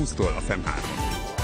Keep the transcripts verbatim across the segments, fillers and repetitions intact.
húsztól a Fem hármon.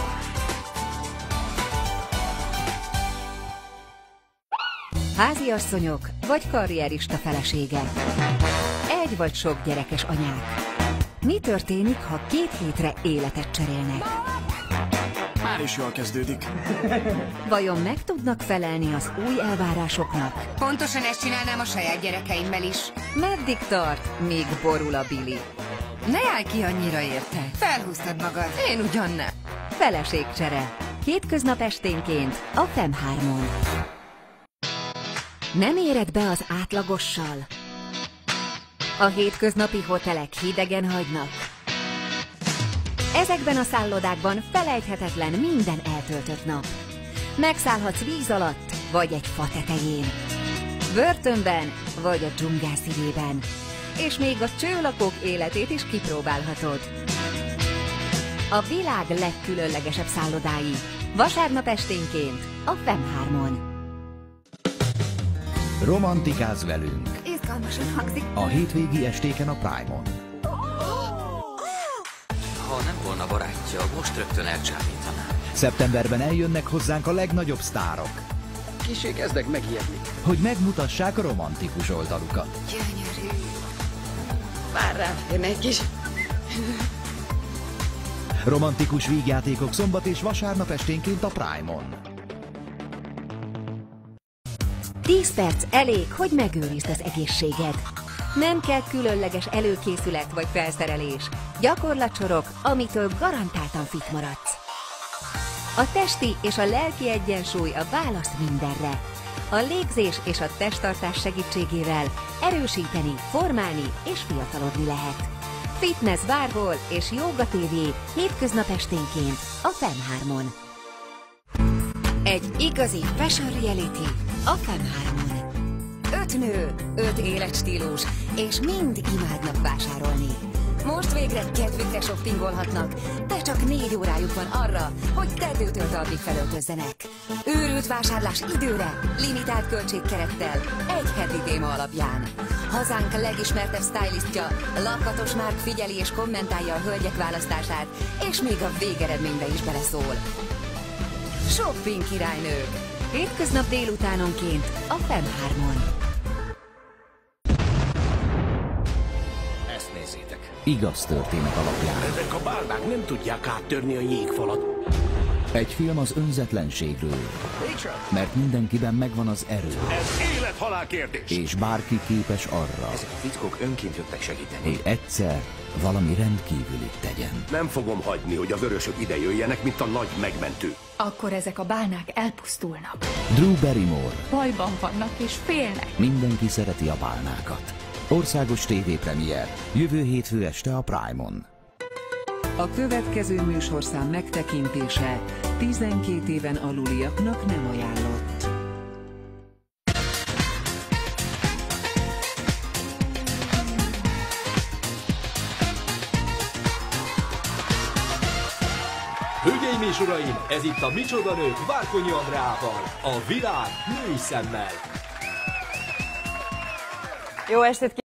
Háziasszonyok vagy karrierista feleségek. Egy vagy sok gyerekes anyák. Mi történik, ha két hétre életet cserélnek? Már is jól kezdődik. Vajon meg tudnak felelni az új elvárásoknak? Pontosan ezt csinálnám a saját gyerekeimmel is. Meddig tart, míg borul a bili? Ne állj ki annyira érte. Felhúztad magad. Én ugyan nem. Feleségcsere. Hétköznap esténként a Fem hármon. Nem éred be az átlagossal? A hétköznapi hotelek hidegen hagynak. Ezekben a szállodákban felejthetetlen minden eltöltött nap. Megszállhatsz víz alatt, vagy egy fa tetején. Börtönben, vagy a dzsungel szívében. És még a csőlakók életét is kipróbálhatod. A világ legkülönlegesebb szállodái. Vasárnap esténként a Fem hármon. Romantikáz velünk! Izgalmasan hangzik. A hétvégi estéken a Prime-on. Ha nem volna barátja, most rögtön elcsábítaná. Szeptemberben eljönnek hozzánk a legnagyobb sztárok, Kissé kezdek megijedni. hogy megmutassák a romantikus oldalukat. Gyönyörű. Vár rám, jön egy kis. Romantikus vígjátékok szombat és vasárnap esténként a Prime-on. tíz perc elég, hogy megőrizd az egészséged. Nem kell különleges előkészület vagy felszerelés. Gyakorlatsorok, amitől garantáltan fit maradsz. A testi és a lelki egyensúly a válasz mindenre. A légzés és a testtartás segítségével erősíteni, formálni és fiatalodni lehet. Fitness bárhol és Jóga té vé hétköznap esténként a Fem hármon. Egy igazi fashion reality a Fem hármon. Öt nő, öt életstílus, és mind imádnak vásárolni. Most végre kedvükre shoppingolhatnak, de csak négy órájuk van arra, hogy tetőtől talpig felöltözzenek. Őrült vásárlás időre, limitált költségkerettel, egy heti téma alapján. Hazánk legismertebb stylistja, lakatos Márk figyeli és kommentálja a hölgyek választását, és még a végeredménybe is beleszól. Shopping királynők! Hétköznap délutánonként a Fem hármon. Ezt nézzétek. Igaz történet alapján. Ezek a bálnák nem tudják áttörni a jégfalat. Egy film az önzetlenségről, mert mindenkiben megvan az erő, Ez élet-halál kérdés. és bárki képes arra, Ezek a fickók önként jöttek segíteni. hogy egyszer valami rendkívülit tegyen. Nem fogom hagyni, hogy a vörösök ide jöjjenek, mint a nagy megmentő. Akkor ezek a bálnák elpusztulnak. Drew Barrymore. Bajban vannak és félnek. Mindenki szereti a bálnákat. Országos tévépremier. Jövő hétfő este a Prime-on. A következő műsorszám megtekintése tizenkét éven aluliaknak nem ajánlott. Hölgyeim és uraim, ez itt a Micsoda Nők Várkonyi Andreával, a világ női szemmel. Jó estét!